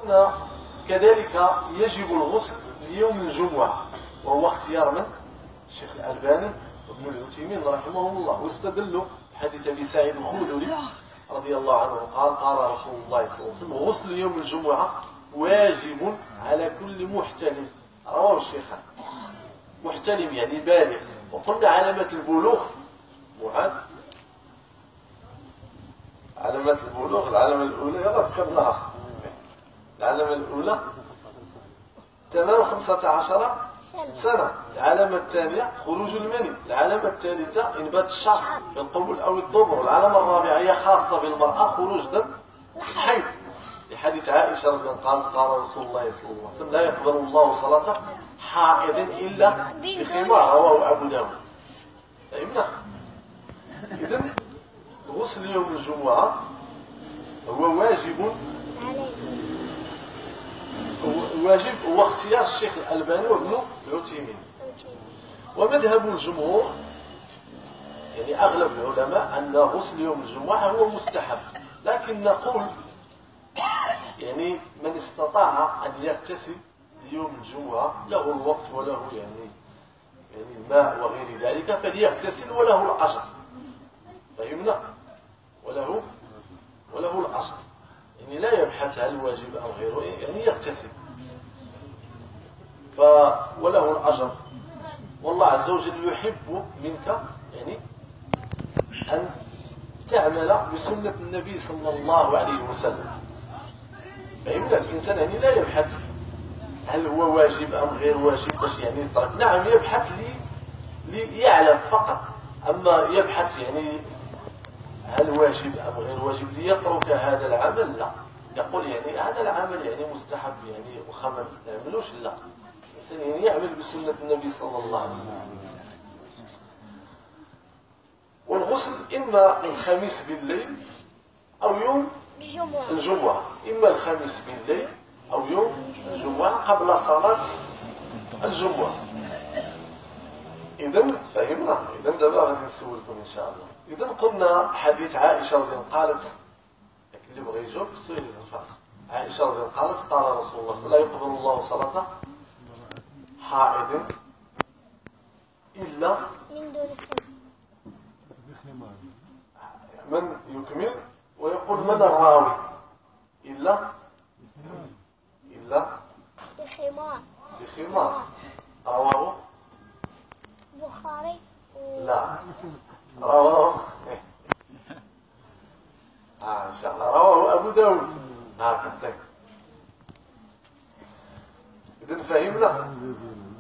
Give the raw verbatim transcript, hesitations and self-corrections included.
قلنا كذلك يجب الغسل ليوم الجمعة، وهو اختيار من؟ الشيخ الألباني وابن العثيمين رحمهم الله، واستدلوا بحديث أبي سعيد الخدري رضي الله عنه قال قال رسول الله صلى الله عليه وسلم: غسل يوم الجمعة واجب على كل محتلم. رواه الشيخان. محتلم يعني بالغ. وقلنا علامة البلوغ معاد علامات البلوغ، العلامة الأولى يلا ذكرناها، العلامة الأولى تمام خمسة عشر سنة. العلامة الثانية خروج المني. العلامة الثالثة إنبات الشعر في القبول أو الدبر. العلامة الرابعة هي خاصة بالمرأة خروج دم الحيض، لحديث عائشة رضي الله عنها قال رسول الله صلى الله عليه وسلم: لا يقبل الله صلاة حائض إلا بخمار. رواه أبو داود. فهمنا؟ إذن غسل يوم الجمعة هو واجب واجب هو اختيار الشيخ الألباني وابن العثيمين. ومذهب الجمهور يعني أغلب العلماء أن غسل يوم الجمعة هو مستحب، لكن نقول يعني من استطاع أن يغتسل يوم الجمعة له الوقت وله يعني يعني الماء وغير ذلك فليغتسل وله الأجر. فهمنا؟ وله وله الأجر، يعني لا يبحث هل واجب أو غيره، يعني يغتسل ف وله الأجر. والله عز وجل يحب منك يعني أن تعمل بسنة النبي صلى الله عليه وسلم. فهمنا؟ الإنسان يعني لا يبحث هل هو واجب أم غير واجب باش يعني يترك، نعم يبحث لي ليعلم فقط، أما يبحث يعني هل واجب أم غير واجب ليترك هذا العمل لا. يقول يعني هذا العمل يعني مستحب يعني وخمل لا يعملوش، لا، الإنسان يعني يعمل بسنة النبي صلى الله عليه وسلم. والغسل إما الخميس بالليل أو يوم الجمعة، إما الخميس بالليل أو يوم الجمعة قبل صلاة الجمعة. إذن فهمنا؟ إذن دابا غادي نسولكم إن شاء الله. إذن قلنا حديث عائشة رضي الله عنها قالت، اللي بغى يجاوب السؤال الفاصل، عائشة رضي الله عنها قالت قال رسول الله صلى الله عليه وسلم: لا يقبل الله صلاة حائض إلا من دون من يكمل، ويقول من الراوي إلا إلا بخمار بخمار. رواه البخاري لا رواه آه إن شاء الله رواه أبو داود. هكذا. إذن فهمنا؟